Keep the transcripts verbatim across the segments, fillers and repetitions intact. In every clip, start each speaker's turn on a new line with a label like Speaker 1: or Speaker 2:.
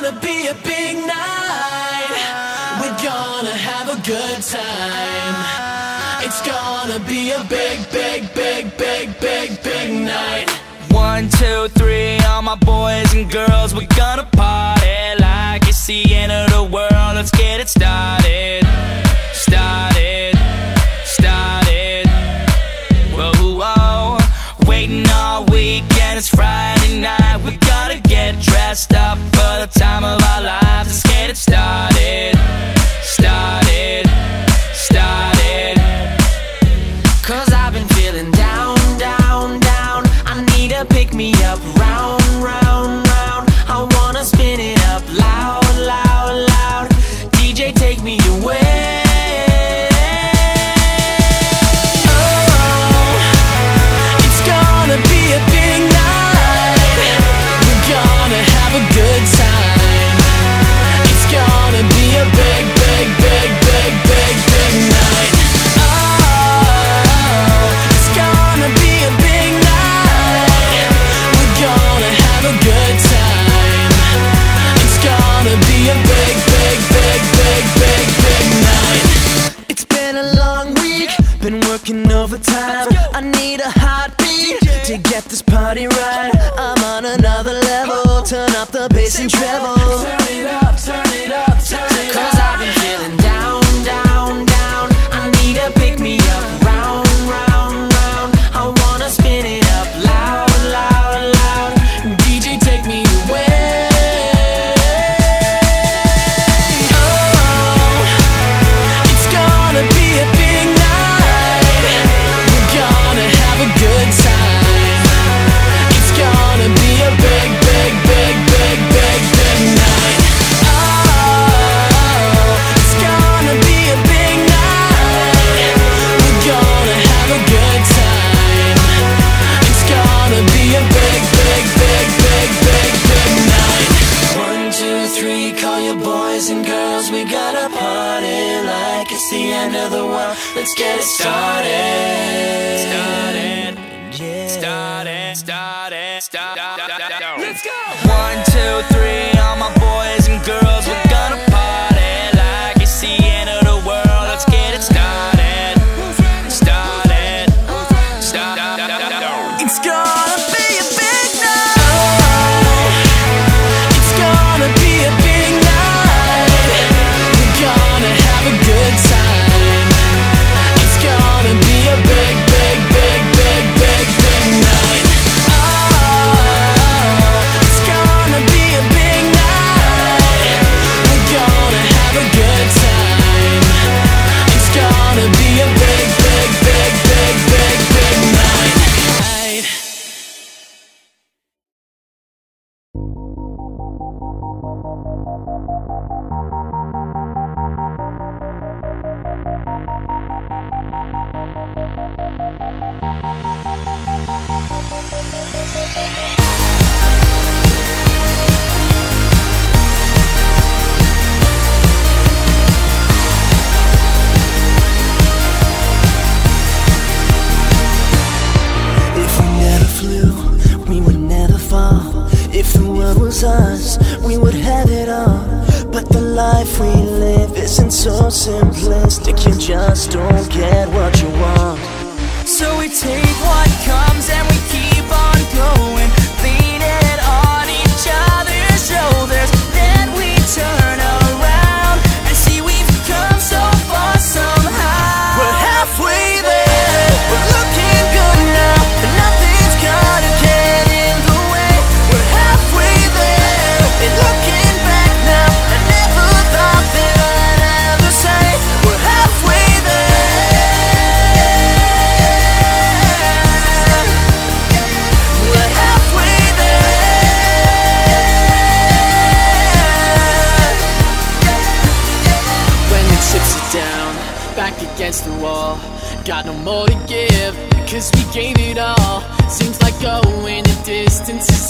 Speaker 1: gonna be a big night. We're gonna have a good time. It's gonna be a big, big, big, big, big, big night.
Speaker 2: One, two, three, all my boys and girls, we're gonna party like it's the end of the world. Let's get it started, started, started. Whoa, whoa, waiting all weekend, it's Friday night. We gotta get dressed up for the time of our lives. Let's get it started, started, started.
Speaker 1: Cause I've been feeling down, down, down. I need to pick me up, round, round, round. I wanna spin it up, loud, loud, loud. D J, take me away. Oh, it's gonna be a big night. We're gonna have a good time. It's gonna be a big, big, big, big, big, big night. Good time. It's gonna be a big, big, big, big, big, big night. It's been a long week, been working overtime. I need a heartbeat to get this party right. I'm on another level, turn up the bass and treble. Turn it up, turn it up, turn it up. Cause I've been feeling down, down, down. I need to pick me up, round, round, round. I wanna spin it up, loud, loud, loud. D J, take me away. Oh, it's gonna be a big night. We're gonna have a good time. It's gonna be a big, big, big, big, big, big night. Oh, it's gonna be a big night. We're gonna have a good time. It's gonna be a big, big, big, big, big, big night. One, two, three, call your boys and girls. We gotta party like it's the end of the world. Let's get it started.
Speaker 2: Started,
Speaker 1: yeah.
Speaker 2: started, started, started.
Speaker 1: Let's go.
Speaker 2: One, two, three, all my boys and girls, we're gonna party like it's the end of the world. Let's get it started, started, started.
Speaker 1: It's gonna be a big night. Oh, it's gonna be a big night. We're gonna have a good time. It's gonna be a big, big, big, big, big, big night. Oh, it's gonna be a big night. We're gonna have a good time. It's gonna be a big, big, big, big, big, big night. If we never flew, we would never fall. If the world was us, we would have it all. But the life we live isn't so simplistic. You just don't get what you want. So we take what comes and we keep on going, leaning on each other's shoulders. Then we turn around and see we've come so far somehow. We're halfway there, we're looking good now, and nothing's gonna get in the way. We're halfway there, and looking back now, I never thought that I'd ever say we're halfway there. We're halfway there. When the chips are down, back against the wall, got no more to give, cause we gave it all. Seems like going the distance is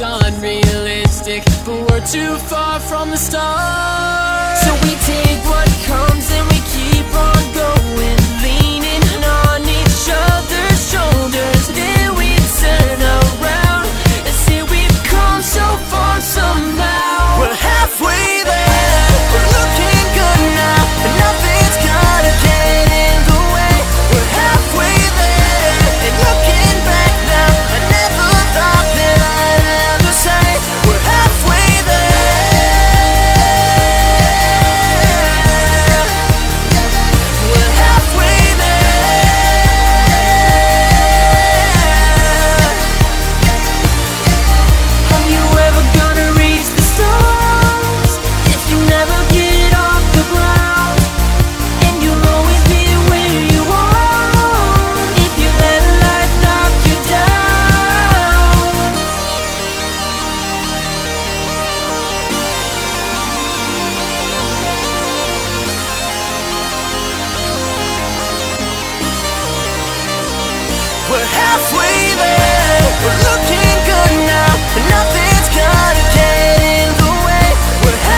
Speaker 1: unrealistic, but we're too far from the start. So we take what comes